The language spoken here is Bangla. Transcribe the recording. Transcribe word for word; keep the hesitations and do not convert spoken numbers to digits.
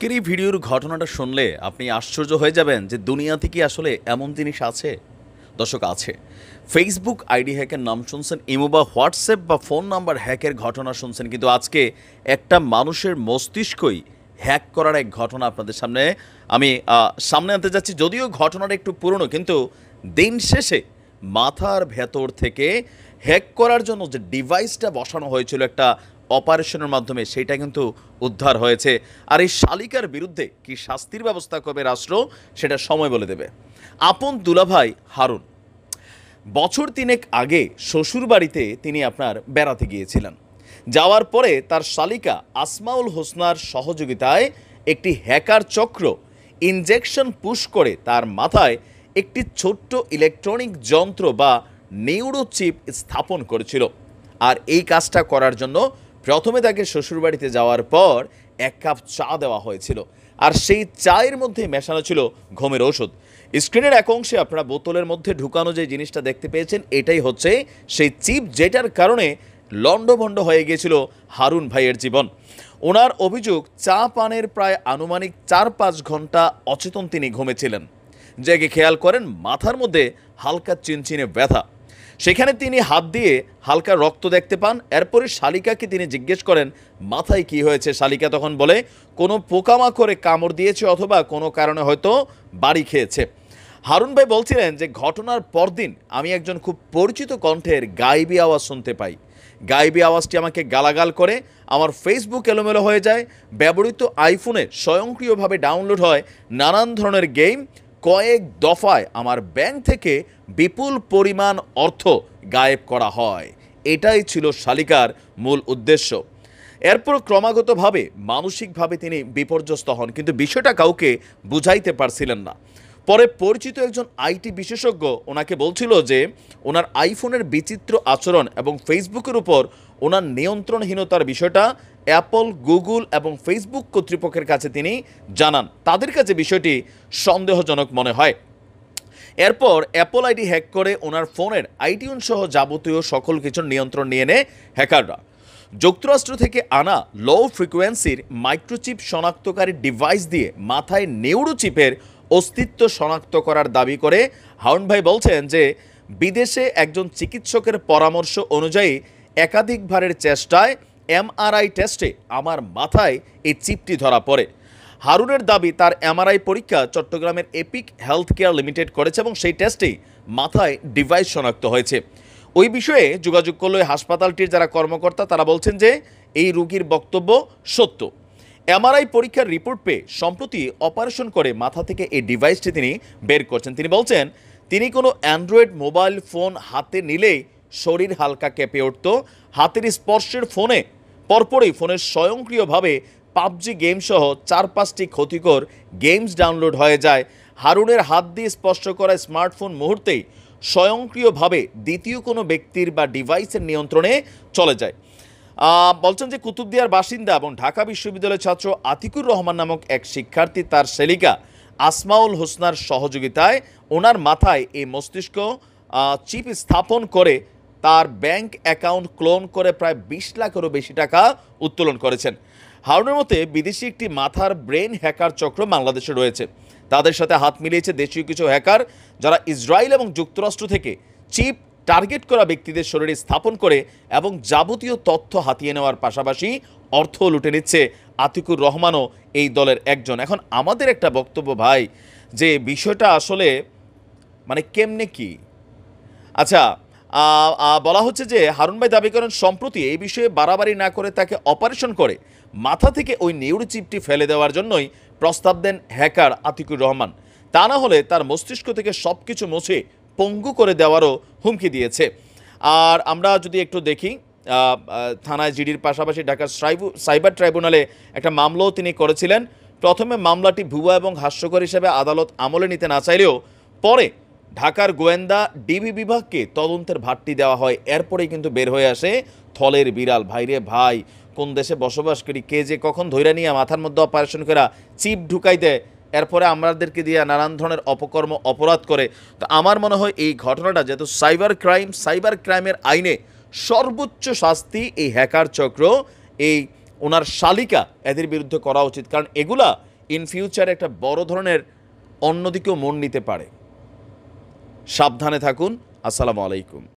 আজকের এই ভিডিওর ঘটনাটা শুনলে আপনি আশ্চর্য হয়ে যাবেন যে দুনিয়াতে কি আসলে এমন জিনিস আছে। দর্শক, আছে। ফেসবুক আইডি হ্যাকের নাম শুনছেন, ইমো বা হোয়াটসঅ্যাপ বা ফোন নাম্বার হ্যাকের ঘটনা শুনছেন, কিন্তু আজকে একটা মানুষের মস্তিষ্কই হ্যাক করার এক ঘটনা আপনাদের সামনে আমি আহ, সামনে আনতে যাচ্ছি। যদিও ঘটনাটা একটু পুরনো, কিন্তু দিন শেষে মাথার ভেতর থেকে হ্যাক করার জন্য যে ডিভাইসটা বসানো হয়েছিল একটা অপারেশনের মাধ্যমে, সেটা কিন্তু উদ্ধার হয়েছে। আর এই শালিকার বিরুদ্ধে কি শাস্তির ব্যবস্থা করবে রাষ্ট্র, সেটা সময় বলে দেবে। আপন দুলাভাই হারুন বছর তিনেক আগে শ্বশুর বাড়িতে তিনি আপনার বেড়াতে গিয়েছিলেন। যাওয়ার পরে তার শালিকা আসমাউল হোসনার সহযোগিতায় একটি হ্যাকার চক্র ইনজেকশন পুশ করে তার মাথায় একটি ছোট্ট ইলেকট্রনিক যন্ত্র বা নিউরোচিপ স্থাপন করেছিল। আর এই কাজটা করার জন্য প্রথমে তাকে শ্বশুরবাড়িতে যাওয়ার পর এক কাপ চা দেওয়া হয়েছিল, আর সেই চায়ের মধ্যে মেশানো ছিল ঘুমের ওষুধ। স্ক্রিনের এক অংশে আপনারা বোতলের মধ্যে ঢুকানো যে জিনিসটা দেখতে পেয়েছেন, এটাই হচ্ছে সেই চিপ, যেটার কারণে লণ্ডভণ্ড হয়ে গিয়েছিল হারুন ভাইয়ের জীবন। ওনার অভিযোগ, চা পানের প্রায় আনুমানিক চার পাঁচ ঘন্টা অচেতন তিনি ঘুমেছিলেন। জেগে খেয়াল করেন মাথার মধ্যে হালকা চিনচিনে ব্যথা। সেখানে তিনি হাত দিয়ে হালকা রক্ত দেখতে পান। এরপরে শালিকাকে তিনি জিজ্ঞেস করেন মাথায় কি হয়েছে। শালিকা তখন বলে কোনো পোকামাকড়ে কামড় দিয়েছে অথবা কোনো কারণে হয়তো বাড়ি খেয়েছে। হারুন ভাই বলছিলেন যে ঘটনার পরদিন আমি একজন খুব পরিচিত কণ্ঠের গাইবি আওয়াজ শুনতে পাই। গাইবি আওয়াজটি আমাকে গালাগাল করে, আমার ফেসবুক এলোমেলো হয়ে যায়, ব্যবহৃত আইফোনে স্বয়ংক্রিয়ভাবে ডাউনলোড হয় নানান ধরনের গেম, কয়েক দফায় আমার ব্যাংক থেকে বিপুল পরিমাণ অর্থ গায়েব করা হয়। এটাই ছিল শালিকার মূল উদ্দেশ্য। এরপর ক্রমাগতভাবে মানসিকভাবে তিনি বিপর্যস্ত হন, কিন্তু বিষয়টা কাউকে বুঝাইতে পারছিলেন না। পরে পরিচিত একজন আইটি বিশেষজ্ঞ ওনাকে বলছিল যে ওনার আইফোনের বিচিত্র আচরণ এবং ফেসবুকের উপর ওনার নিয়ন্ত্রণহীনতার বিষয়টা অ্যাপল, গুগল এবং ফেসবুক কর্তৃপক্ষের কাছে তিনি জানান। তাদের কাছে বিষয়টি সন্দেহজনক মনে হয়। এরপর অ্যাপল আইডি হ্যাক করে ওনার ফোনের আইটিউন সহ যাবতীয় সকল কিছুর নিয়ন্ত্রণ নিয়ে নেয় হ্যাকাররা। যুক্তরাষ্ট্র থেকে আনা লো ফ্রিকোয়েন্সির মাইক্রোচিপ শনাক্তকারী ডিভাইস দিয়ে মাথায় নিউরোচিপের অস্তিত্ব শনাক্ত করার দাবি করে হারুন ভাই বলছেন যে বিদেশে একজন চিকিৎসকের পরামর্শ অনুযায়ী একাধিকবারের চেষ্টায় এমআরআই টেস্টে আমার মাথায় এই চিপটি ধরা পড়ে। হারুনের দাবি তার এমআরআই পরীক্ষা চট্টগ্রামের এপিক হেলথ কেয়ার লিমিটেড করেছে এবং সেই টেস্টেই মাথায় ডিভাইস শনাক্ত হয়েছে। ওই বিষয়ে যোগাযোগ করলে হাসপাতালটির যারা কর্মকর্তা তারা বলছেন যে এই রোগীর বক্তব্য সত্য। এমআরআই পরীক্ষার রিপোর্ট পেয়ে সম্প্রতি অপারেশন করে মাথা থেকে এই ডিভাইসটি তিনি বের করছেন। তিনি বলছেন তিনি কোনো অ্যান্ড্রয়েড মোবাইল ফোন হাতে নিলেই শরীর হালকা কেঁপে উঠত। হাতের স্পর্শের ফোনে পরপরই ফোনের স্বয়ংক্রিয়ভাবে পাবজি গেম সহ চার পাঁচটি ক্ষতিকর গেমস ডাউনলোড হয়ে যায়। হারুনের হাত দিয়ে স্পর্শ করা স্মার্টফোন মুহূর্তেই স্বয়ংক্রিয়ভাবে দ্বিতীয় কোনো ব্যক্তির বা ডিভাইসের নিয়ন্ত্রণে চলে যায়। বলছেন যে কুতুবদিয়ার বাসিন্দা এবং ঢাকা বিশ্ববিদ্যালয়ের ছাত্র আতিকুর রহমান নামক এক শিক্ষার্থী তার শালিকা আসমাউল হোসনার সহযোগিতায় ওনার মাথায় এই মস্তিষ্ক চিপ স্থাপন করে তার ব্যাংক অ্যাকাউন্ট ক্লোন করে প্রায় বিশ লাখেরও বেশি টাকা উত্তোলন করেছেন। হারুনের মতে বিদেশি একটি মাথার ব্রেন হ্যাকার চক্র বাংলাদেশে রয়েছে। তাদের সাথে হাত মিলিয়েছে দেশীয় কিছু হ্যাকার, যারা ইসরায়েল এবং যুক্তরাষ্ট্র থেকে চিপ টার্গেট করা ব্যক্তিদের শরীরে স্থাপন করে এবং যাবতীয় তথ্য হাতিয়ে নেওয়ার পাশাপাশি অর্থ লুটে নিচ্ছে। আতিকুর রহমানও এই দলের একজন। এখন আমাদের একটা বক্তব্য ভাই, যে বিষয়টা আসলে মানে কেমনে কি। আচ্ছা, বলা হচ্ছে যে হারুন ভাই দাবি করেন সম্প্রতি এই বিষয়ে বাড়াবাড়ি না করে তাকে অপারেশন করে মাথা থেকে ওই নিউরোচিপটি ফেলে দেওয়ার জন্যই প্রস্তাব দেন হ্যাকার আতিকুর রহমান। তা না হলে তার মস্তিষ্ক থেকে সব কিছু মুছে পঙ্গু করে দেওয়ারও হুমকি দিয়েছে। আর আমরা যদি একটু দেখি, থানায় জিডির পাশাপাশি ঢাকার সাইবার ট্রাইব্যুনালে একটা মামলাও তিনি করেছিলেন। প্রথমে মামলাটি ভুয়া এবং হাস্যকর হিসেবে আদালত আমলে নিতে না চাইলেও পরে ঢাকার গোয়েন্দা ডিবি বিভাগকে তদন্তের ভারটি দেওয়া হয়। এরপরেই কিন্তু বের হয়ে আসে থলের বিড়াল। ভাইরে ভাই, কোন দেশে বসবাস করি, কে যে কখন ধৈর্য নিয়ে মাথার মধ্যে অপারেশন করা চিপ ঢুকাই দেয়, এরপরে আমাদেরকে দিয়ে নানান ধরনের অপকর্ম অপরাধ করে। তো আমার মনে হয় এই ঘটনাটা যেহেতু সাইবার ক্রাইম, সাইবার ক্রাইমের আইনে সর্বোচ্চ শাস্তি এই হ্যাকার চক্র, এই ওনার শালিকা, এদের বিরুদ্ধে করা উচিত। কারণ এগুলা ইন ফিউচার একটা বড় ধরনের অন্যদিকেও মন নিতে পারে। সাবধানে থাকুন। আসসালামু আলাইকুম।